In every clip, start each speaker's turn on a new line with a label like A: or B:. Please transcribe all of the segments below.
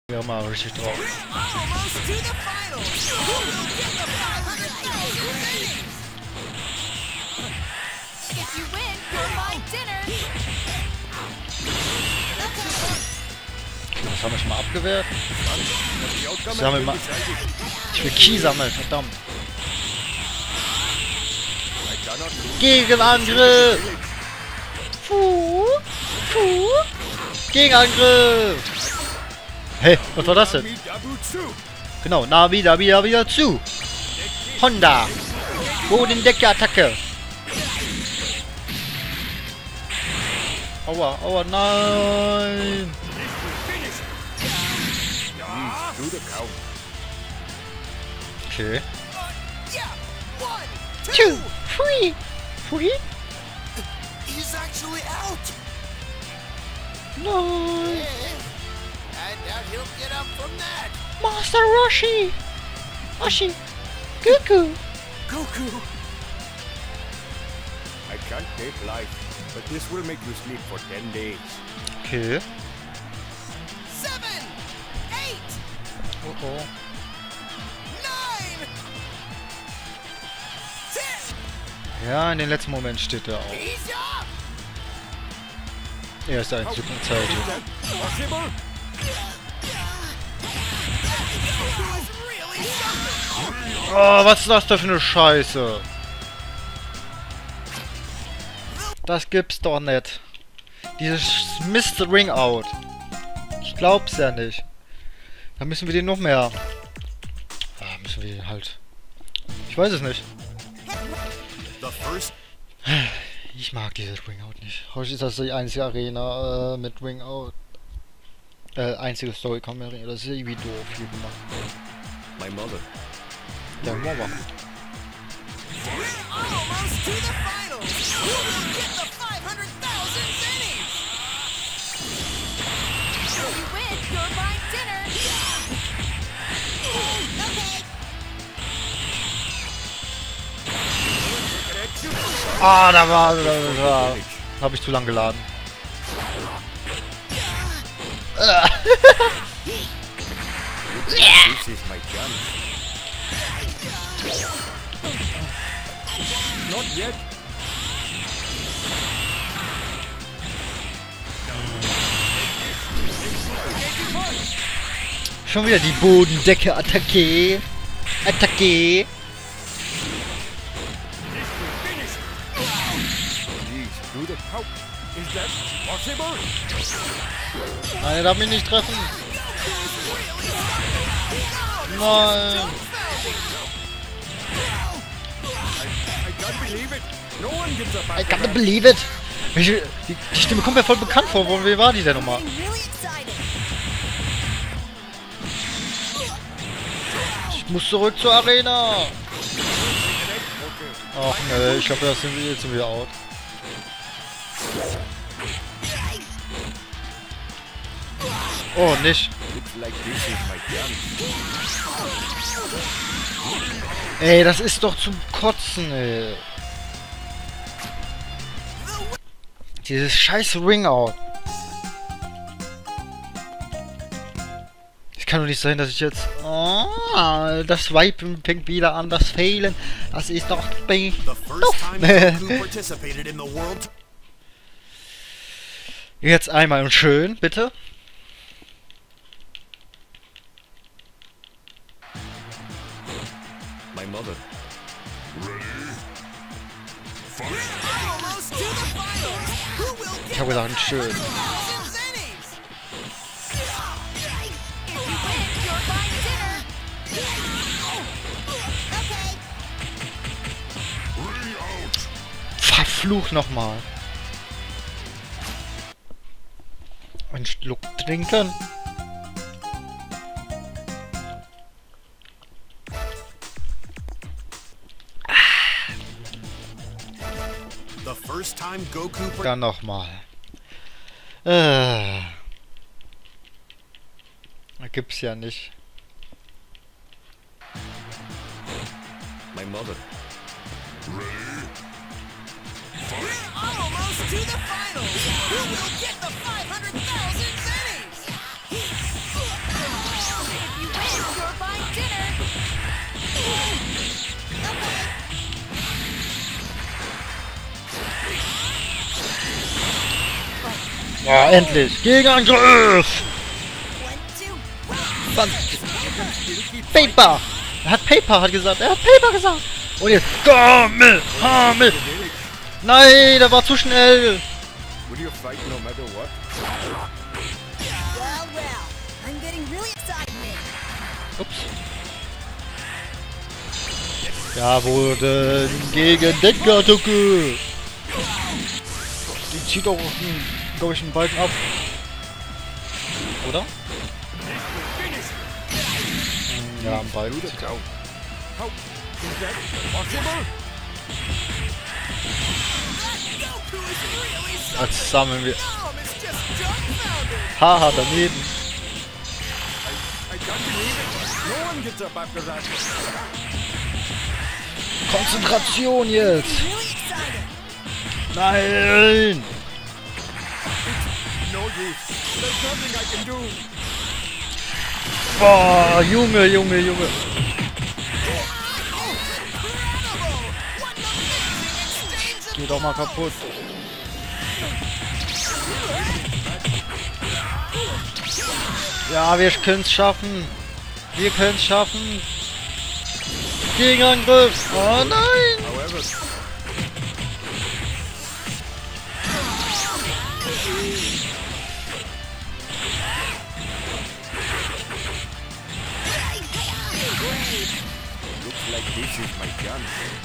A: Ja, mal richtig drauf. Das haben wir schon mal abgewehrt. Sammeln mal. Ich will Key sammeln, verdammt. Gegenangriff! Gegenangriff! Hey, was war das denn? Genau, Navi, wieder zu. Honda. Bodendecke-Attacke. Aua, aua, nein. Okay. 2, 3, 3.
B: He's actually out.
A: No.
B: I doubt he'll get up from that.
A: Master Roshi. Roshi. Goku.
B: Goku.
C: I can't take life, but this will make you sleep for 10 days.
A: Okay.
B: 7, 8,
A: Oh oh.
B: 9, 10.
A: Ja, in den letzten Moment steht er auf.
B: He's up.
A: Er ist der einzige Zeit.
C: Is that possible?
B: Goku's really something.
A: Oh, was ist das da für eine Scheiße? Das gibt's doch nicht. Dieses Mist Ring Out. Ich glaub's ja nicht. Da müssen wir den noch mehr. Ah, müssen wir den halt. Ich weiß es nicht.
C: The first
A: Ich mag dieses Ring Out nicht. Heute ist das die einzige Arena mit Ring Out. Einzige Story-Arena. Das ist irgendwie doof hier gemacht.
C: my mother.
A: Der Humor war gut.
B: Almost to the finals. Who will get the 500,000 pennies? If you win, you're buying dinner. Okay.
A: Ah, da habe ich zu lang geladen.
C: This is my chance. Not yet.
A: Schon wieder die Bodendecke-Attacke. Attacke.
C: Please, do the pout. Is that possible?
A: Nein, er darf mich nicht treffen. Nein.
C: I can't believe it. No one gives a
A: I
C: fuck.
A: can't believe it. Die Stimme kommt mir voll bekannt vor. Wo war die denn nochmal?
B: I'm really excited.
A: Ich muss zurück zur Arena. Ach ne, ich glaube, das sind wir jetzt wieder out. Oh, nicht.
C: Looks like this is my chance.
A: Ey, das ist doch zum Kotzen, ey. Dieses scheiß Ring-Out. Es kann doch nicht sein, dass ich jetzt... Oh, das Wipen fängt wieder an, das Fehlen. Das ist doch...
D: The first time Goku participated in the world.
A: Jetzt einmal und schön, bitte.
C: My mother.
B: Almost to the finals. Who will
A: Ich
B: get
A: habe gesagt, schön.
B: 1,000 pennies? If you win, you're buying dinner. Okay.
A: Verflucht nochmal. Einen Schluck trinken.
D: The first time Goku
A: Dann nochmal. Gibt's ja nicht.
C: My mother.
B: Almost to the finals. Who will get the 500,000 pennies?
A: Oh, endlich. Gegenangriff.
B: 1, 2,
A: Paper. Er hat Paper gesagt. Er hat Paper gesagt. Und jetzt. Hamel. Nein, der war zu schnell.
C: Will you fight no matter what?
B: well. I'm getting really excited.
A: Ups. Ja, wurde gegen Deckerattacke. Die zieht auch, glaube ich, einen Balken ab. Oder? Ja, am Balken zieht er auch.
C: How is that possible?
A: Jetzt sammeln wir.
B: Mom is just dumbfounded.
A: Haha, daneben.
C: I can't believe it. No one gets up after that.
A: Konzentration jetzt.
B: Really excited.
A: Nein.
C: No use. There's nothing I can do.
A: Boah, Junge. Geh doch mal kaputt. Ja, wir können es schaffen. Gegenangriff. Oh nein.
C: However, looks like this is my gun.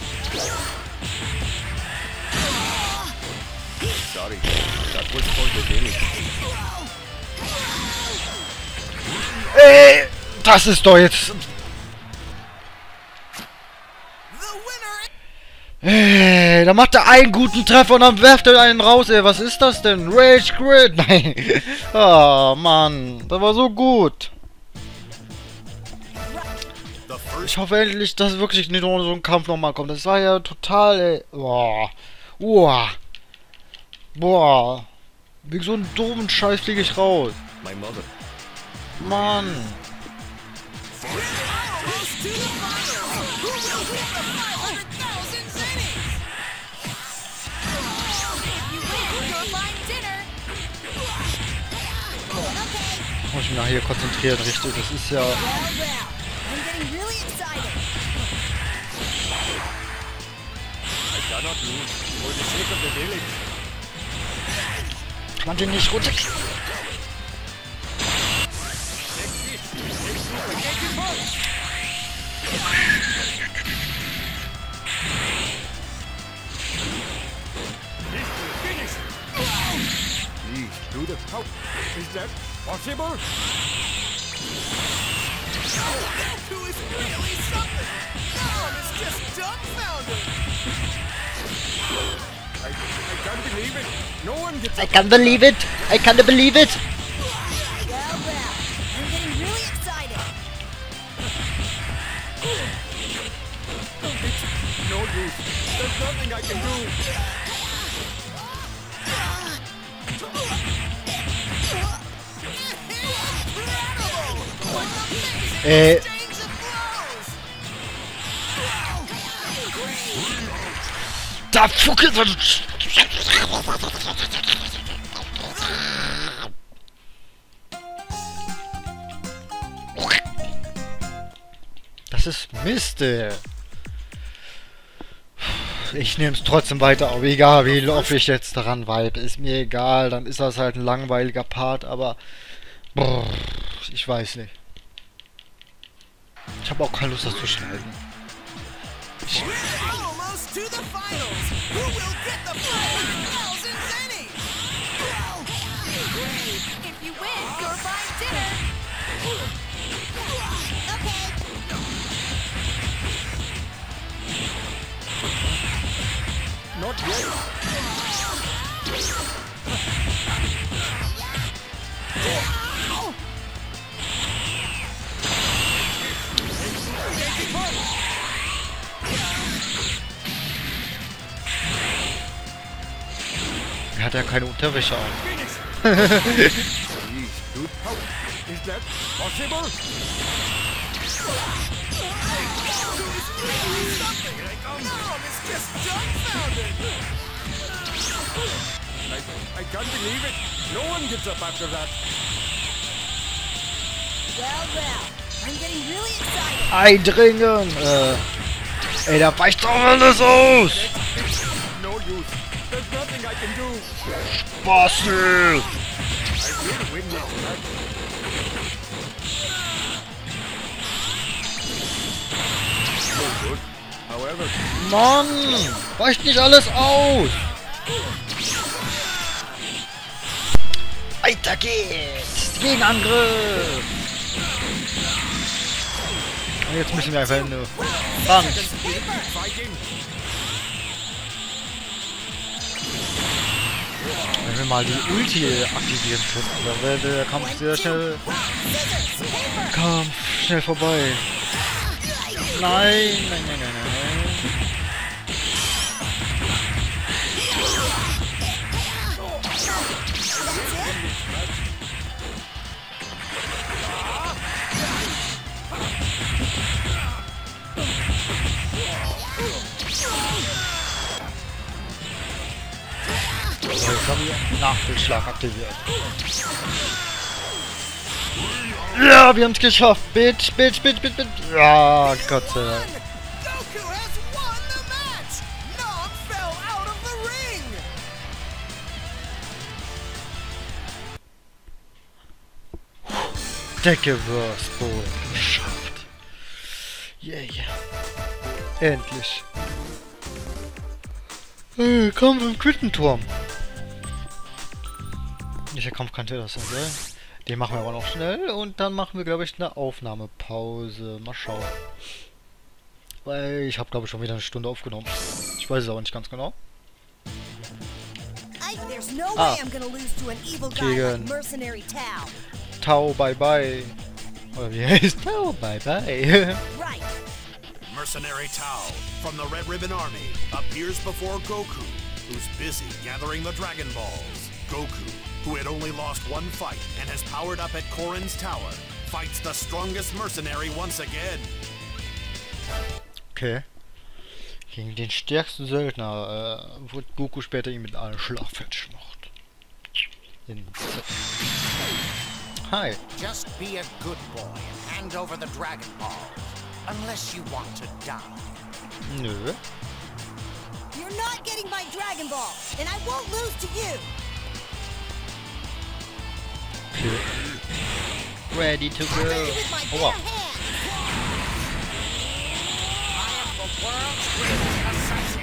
C: Sorry, that was for the village.
A: Ey, das ist doch jetzt...
B: The winner
A: Ey, da macht er einen guten Treffer und dann werft er einen raus. Ey, was ist das denn? Rage Quit? Nein. Oh, Mann. Das war so gut.
D: The first
A: Ich hoffe endlich, dass wirklich nicht nur so ein Kampf nochmal kommt. Das war ja total, ey. Boah. Wegen so einem doofen Scheiß fliege ich raus.
C: My mother.
A: Mann.
B: goes to the finals. Who will win the 500,000 zennies? If you win, you're buying dinner. Okay.
A: Muss ich mich nach hier konzentrieren, richtig. Das ist ja...
B: I'm getting really excited.
C: I cannot lose for the sake of the village.
A: Kann man den nicht runter...
C: Please, do the... How is that possible?
B: Who is really something? Mom is just dumbfounded.
C: I can't believe it. No one gets
A: I can't believe it.
B: Well. I'm getting really excited.
C: no use. There's nothing I can do.
A: Ey,
B: Change of blows.
A: da fuckelt... Das ist Mist, ey. Ich nehme es trotzdem weiter auf, egal wie oft ich jetzt daran vibe. Ist mir egal, dann ist das halt ein langweiliger Part, aber... Brrr, ich weiß nicht. Ich habe auch keine Lust, das zu schneiden.
B: Almost to the finals. Who will get the 500,000 zennies? If you win, you're buying dinner. Okay.
C: Not yet.
A: Er hat ja keine Unterwäsche an.
C: Please, dude. How is that possible?
B: Mom is just dumbfounded.
C: I can't believe it. No one gets up after that.
B: Well, I'm getting really excited.
A: Eindringen! Ey, da weicht doch alles aus!
C: No use. There's nothing I can do.
A: Basti!
C: I will win this match. No good. However,
A: Mann! Weicht nicht alles aus! Weiter geht's! Gegenangriff! Und jetzt müssen wir einfach nur... Bam!
C: fighting.
A: Wenn wir mal die Ulti aktivieren könnten, dann wäre der Kampf sehr schnell... Kampf schnell vorbei. Nein, nein, nein, nein, nein. Jetzt habe ich Nachschlag aktiviert. Ja, wir haben es geschafft. Bitch, bitch, bitch, bitch, bitch. Ja, Gott sei Dank.
B: Goku has won the match! Nom fell out of the ring!
A: Decke Wurstbowl geschafft. Yeah. Endlich. Kampf im Quittenturm. Welcher Kampf könnte das denn sein? Den machen wir aber noch schnell und dann machen wir, glaube ich, eine Aufnahmepause. Mal schauen. Weil ich habe, glaube ich, schon wieder eine Stunde aufgenommen. Ich weiß es aber nicht ganz genau.
B: There's no way I'm gonna lose to an evil guy like Mercenary Tao.
A: Tao, bye bye. Oder wie heißt Tao, bye bye.
B: Right.
D: Mercenary Tao from the Red Ribbon Army appears before Goku, who's busy gathering the Dragon Balls. Goku, who had only lost one fight and has powered up at Korin's tower, fights the strongest mercenary once again.
A: Okay. Gegen den stärksten Söldner wurde Goku später ihn mit einem Schlag fertig gemacht. Hi.
E: Just be a good boy and hand over the Dragon Balls. Unless you want to die.
A: Nö.
B: You're not getting my Dragon Ball, and I won't lose to you.
A: Okay. Ready to
B: I'm
A: go.
B: ready with my bare
A: Oh, wow.
B: hands.
E: I am the world's greatest assassin.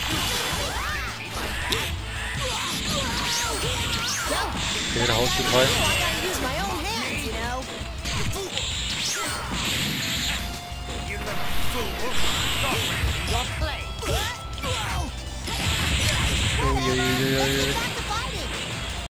A: Okay, der Haus geht rein.
B: I gotta use my own hands, you know.
E: You little fool. Your play.
A: Uiuiuiui.